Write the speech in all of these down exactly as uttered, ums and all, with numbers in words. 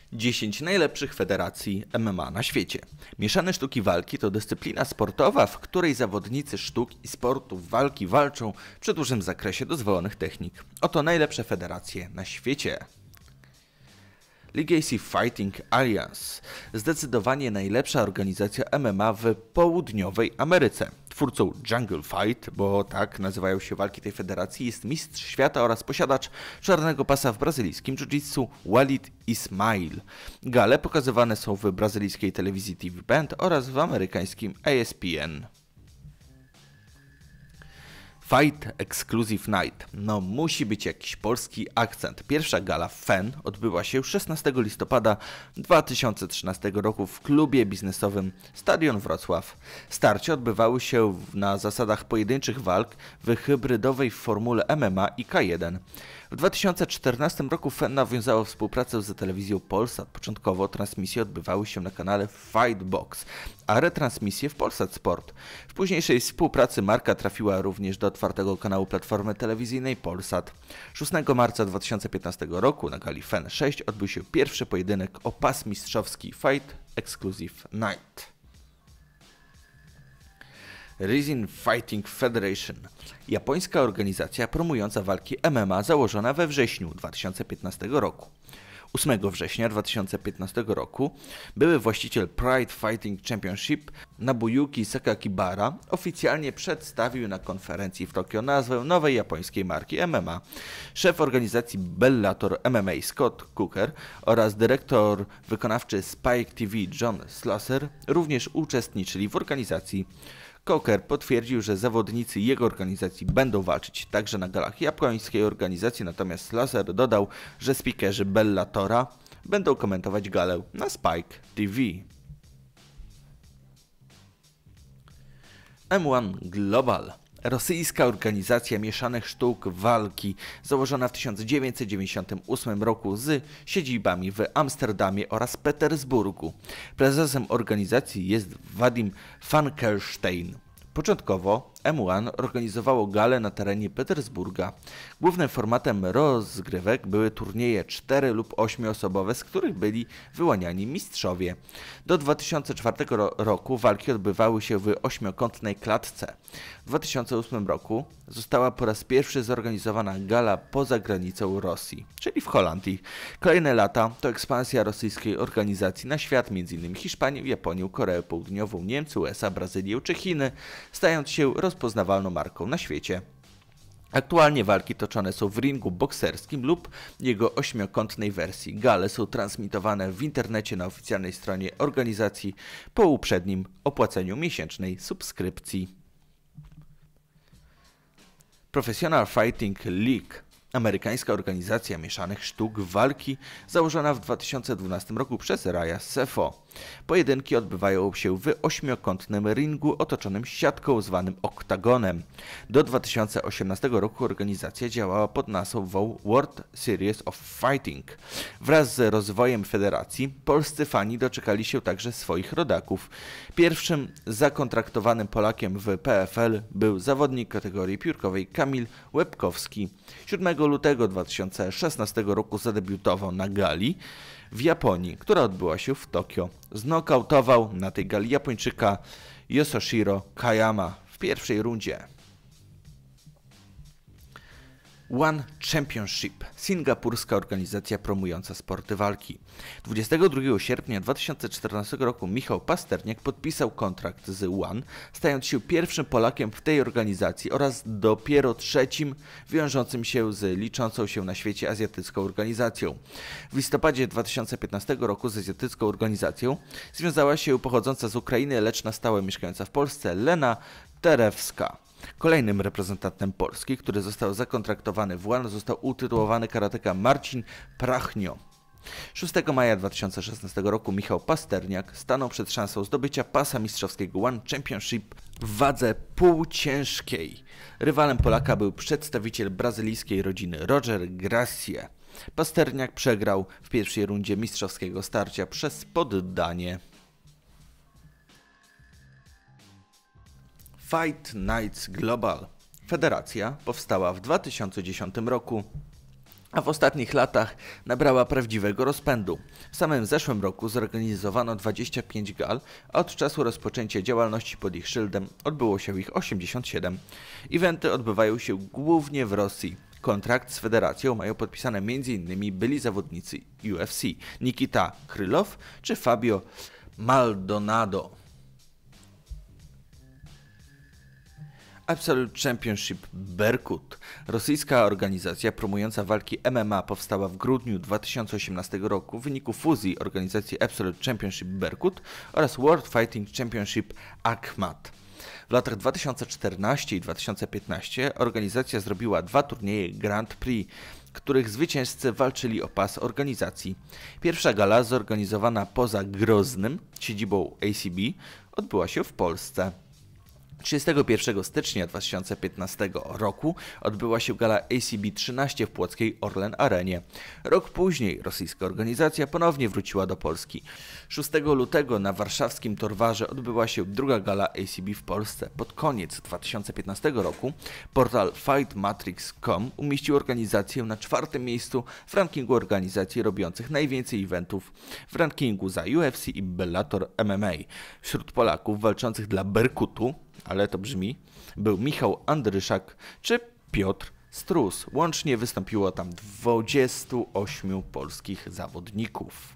dziesięć najlepszych federacji M M A na świecie. Mieszane sztuki walki to dyscyplina sportowa, w której zawodnicy sztuk i sportów walki walczą przy dużym zakresie dozwolonych technik. Oto najlepsze federacje na świecie. Legacy Fighting Alliance. Zdecydowanie najlepsza organizacja M M A w południowej Ameryce. Twórcą Jungle Fight, bo tak nazywają się walki tej federacji, jest mistrz świata oraz posiadacz czarnego pasa w brazylijskim jiu-jitsu Walid Ismail. Gale pokazywane są w brazylijskiej telewizji T V Band oraz w amerykańskim E S P N. Fight Exclusive Night. No musi być jakiś polski akcent. Pierwsza gala F E N odbyła się szesnastego listopada dwa tysiące trzynastego roku w klubie biznesowym Stadion Wrocław. Starcia odbywały się na zasadach pojedynczych walk w hybrydowej formule M M A i K jeden. W dwa tysiące czternastym roku F E N nawiązało współpracę z telewizją Polsat. Początkowo transmisje odbywały się na kanale Fightbox, a retransmisje w Polsat Sport. W późniejszej współpracy marka trafiła również do otwartego kanału platformy telewizyjnej Polsat. szóstego marca dwa tysiące piętnastego roku na gali F E N sześć odbył się pierwszy pojedynek o pas mistrzowski Fight Exclusive Night. Rising Fighting Federation. Japońska organizacja promująca walki M M A założona we wrześniu dwa tysiące piętnastego roku. ósmego września dwa tysiące piętnastego roku były właściciel Pride Fighting Championship Nobuyuki Sakakibara oficjalnie przedstawił na konferencji w Tokio nazwę nowej japońskiej marki M M A. Szef organizacji Bellator M M A Scott Cooker oraz dyrektor wykonawczy Spike T V John Slosser również uczestniczyli w organizacji. Coker potwierdził, że zawodnicy jego organizacji będą walczyć także na galach japońskiej organizacji, natomiast Slosser dodał, że speakerzy Bellatora będą komentować galę na Spike T V. M jeden Global. Rosyjska organizacja mieszanych sztuk walki, założona w tysiąc dziewięćset dziewięćdziesiątym ósmym roku z siedzibami w Amsterdamie oraz Petersburgu. Prezesem organizacji jest Wadim Fankelstein. Początkowo M jeden organizowało gale na terenie Petersburga. Głównym formatem rozgrywek były turnieje cztero- lub ośmioosobowe, z których byli wyłaniani mistrzowie. Do dwa tysiące czwartego roku walki odbywały się w ośmiokątnej klatce. W dwa tysiące ósmym roku została po raz pierwszy zorganizowana gala poza granicą Rosji, czyli w Holandii. Kolejne lata to ekspansja rosyjskiej organizacji na świat, m.in. Hiszpanię, Japonię, Koreę Południową, Niemcy, U S A, Brazylię czy Chiny, stając się rozpoznawalną marką na świecie. Aktualnie walki toczone są w ringu bokserskim lub jego ośmiokątnej wersji. Gale są transmitowane w internecie na oficjalnej stronie organizacji po uprzednim opłaceniu miesięcznej subskrypcji. Professional Fighting League. Amerykańska organizacja mieszanych sztuk walki założona w dwa tysiące dwunastym roku przez Raya Sefo. Pojedynki odbywają się w ośmiokątnym ringu otoczonym siatką zwanym oktagonem. Do dwa tysiące osiemnastego roku organizacja działała pod nazwą World Series of Fighting. Wraz z rozwojem federacji polscy fani doczekali się także swoich rodaków. Pierwszym zakontraktowanym Polakiem w P F L był zawodnik kategorii piórkowej Kamil Łebkowski. siódmego lutego dwa tysiące szesnastego roku zadebiutował na gali w Japonii, która odbyła się w Tokio. Znokautował na tej gali Japończyka Yoshihiro Kayama w pierwszej rundzie. One Championship. Singapurska organizacja promująca sporty walki. dwudziestego drugiego sierpnia dwa tysiące czternastego roku Michał Pasterniak podpisał kontrakt z One, stając się pierwszym Polakiem w tej organizacji oraz dopiero trzecim wiążącym się z liczącą się na świecie azjatycką organizacją. W listopadzie dwa tysiące piętnastego roku z azjatycką organizacją związała się pochodząca z Ukrainy, lecz na stałe mieszkająca w Polsce Lena Terewska. Kolejnym reprezentantem Polski, który został zakontraktowany w One, został utytułowany karateka Marcin Prachnio. szóstego maja dwa tysiące szesnastego roku Michał Pasterniak stanął przed szansą zdobycia pasa mistrzowskiego One Championship w wadze półciężkiej. Rywalem Polaka był przedstawiciel brazylijskiej rodziny Roger Gracie. Pasterniak przegrał w pierwszej rundzie mistrzowskiego starcia przez poddanie. Fight Nights Global. Federacja powstała w dwa tysiące dziesiątym roku a w ostatnich latach nabrała prawdziwego rozpędu. W samym zeszłym roku zorganizowano dwadzieścia pięć gal, a od czasu rozpoczęcia działalności pod ich szyldem odbyło się ich osiemdziesiąt siedem. Eventy odbywają się głównie w Rosji. Kontrakt z federacją mają podpisane m in byli zawodnicy U F C Nikita Krylow czy Fabio Maldonado. Absolute Championship Berkut. Rosyjska organizacja promująca walki M M A powstała w grudniu dwa tysiące osiemnastego roku w wyniku fuzji organizacji Absolute Championship Berkut oraz World Fighting Championship Akhmat. W latach dwa tysiące czternastym i dwa tysiące piętnastym organizacja zrobiła dwa turnieje Grand Prix, których zwycięzcy walczyli o pas organizacji. Pierwsza gala zorganizowana poza Groznym, siedzibą A C B, odbyła się w Polsce. trzydziestego pierwszego stycznia dwa tysiące piętnastego roku odbyła się gala A C B trzynaście w płockiej Orlen Arenie. Rok później rosyjska organizacja ponownie wróciła do Polski. szóstego lutego na warszawskim Torwarze odbyła się druga gala A C B w Polsce. Pod koniec dwa tysiące piętnastego roku portal fight matrix kropka com umieścił organizację na czwartym miejscu w rankingu organizacji robiących najwięcej eventów w rankingu za U F C i Bellator M M A. Wśród Polaków walczących dla Berkutu, ale to brzmi, był Michał Andryszak czy Piotr Strus. Łącznie wystąpiło tam dwudziestu ośmiu polskich zawodników.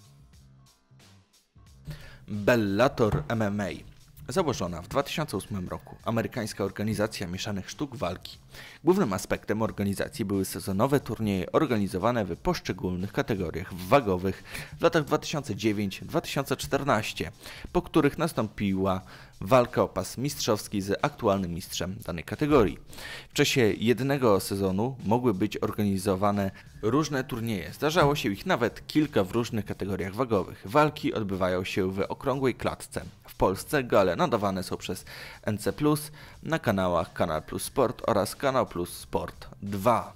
Bellator M M A. Założona w dwa tysiące ósmym roku amerykańska organizacja mieszanych sztuk walki. Głównym aspektem organizacji były sezonowe turnieje organizowane w poszczególnych kategoriach wagowych w latach dwa tysiące dziewiątym do dwa tysiące czternastego, po których nastąpiła walka o pas mistrzowski z aktualnym mistrzem danej kategorii. W czasie jednego sezonu mogły być organizowane różne turnieje. Zdarzało się ich nawet kilka w różnych kategoriach wagowych. Walki odbywają się w okrągłej klatce. W Polsce gale nadawane są przez N C plus na kanałach Kanal Plus Sport oraz Kanał Plus Sport dwa.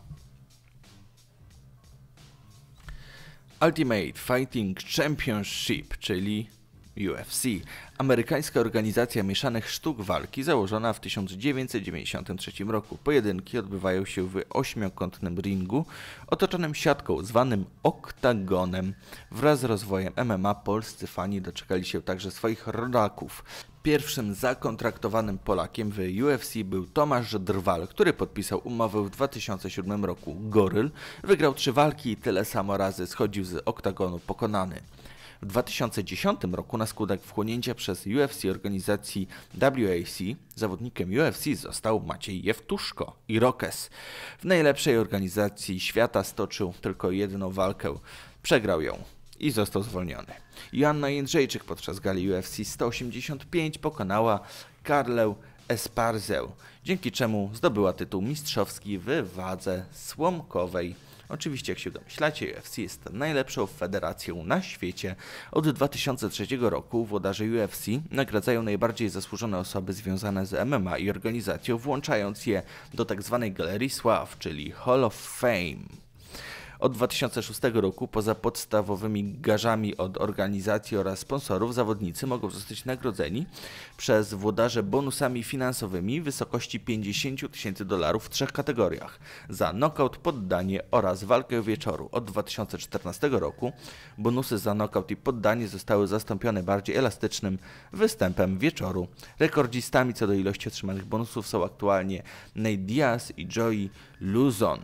Ultimate Fighting Championship, czyli U F C. Amerykańska organizacja mieszanych sztuk walki założona w tysiąc dziewięćset dziewięćdziesiątym trzecim roku. Pojedynki odbywają się w ośmiokątnym ringu otoczonym siatką zwanym oktagonem. Wraz z rozwojem M M A polscy fani doczekali się także swoich rodaków. Pierwszym zakontraktowanym Polakiem w U F C był Tomasz Drwal, który podpisał umowę w dwa tysiące siódmym roku. Goryl wygrał trzy walki i tyle samo razy schodził z oktagonu pokonany. W dwa tysiące dziesiątym roku na skutek wchłonięcia przez U F C organizacji W A C zawodnikiem U F C został Maciej Jewtuszko, Irokes. W najlepszej organizacji świata stoczył tylko jedną walkę. Przegrał ją i został zwolniony. Joanna Jędrzejczyk podczas gali U F C sto osiemdziesiąt pięć pokonała Karlę Esparzę, dzięki czemu zdobyła tytuł mistrzowski w wadze słomkowej. Oczywiście, jak się domyślacie, U F C jest najlepszą federacją na świecie. Od dwa tysiące trzeciego roku włodarze U F C nagradzają najbardziej zasłużone osoby związane z M M A i organizacją, włączając je do tzw. Galerii Sław, czyli Hall of Fame. Od dwa tysiące szóstego roku poza podstawowymi garzami od organizacji oraz sponsorów zawodnicy mogą zostać nagrodzeni przez włodarze bonusami finansowymi w wysokości pięćdziesiąt tysięcy dolarów w trzech kategoriach za knockout, poddanie oraz walkę wieczoru. Od dwa tysiące czternastego roku bonusy za knockout i poddanie zostały zastąpione bardziej elastycznym występem wieczoru. Rekordzistami co do ilości otrzymanych bonusów są aktualnie Nate Diaz i Joey Luzon.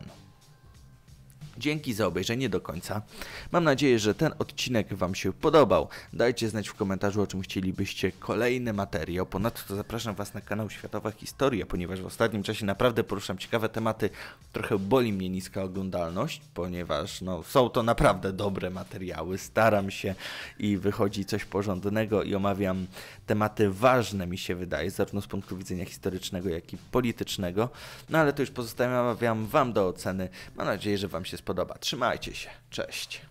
Dzięki za obejrzenie do końca. Mam nadzieję, że ten odcinek Wam się podobał. Dajcie znać w komentarzu, o czym chcielibyście kolejny materiał. Ponadto zapraszam Was na kanał Światowa Historia, ponieważ w ostatnim czasie naprawdę poruszam ciekawe tematy. Trochę boli mnie niska oglądalność, ponieważ no, są to naprawdę dobre materiały. Staram się i wychodzi coś porządnego i omawiam tematy ważne, mi się wydaje, zarówno z punktu widzenia historycznego, jak i politycznego. No ale to już pozostawiam Wam do oceny. Mam nadzieję, że Wam się spodoba. Trzymajcie się. Cześć.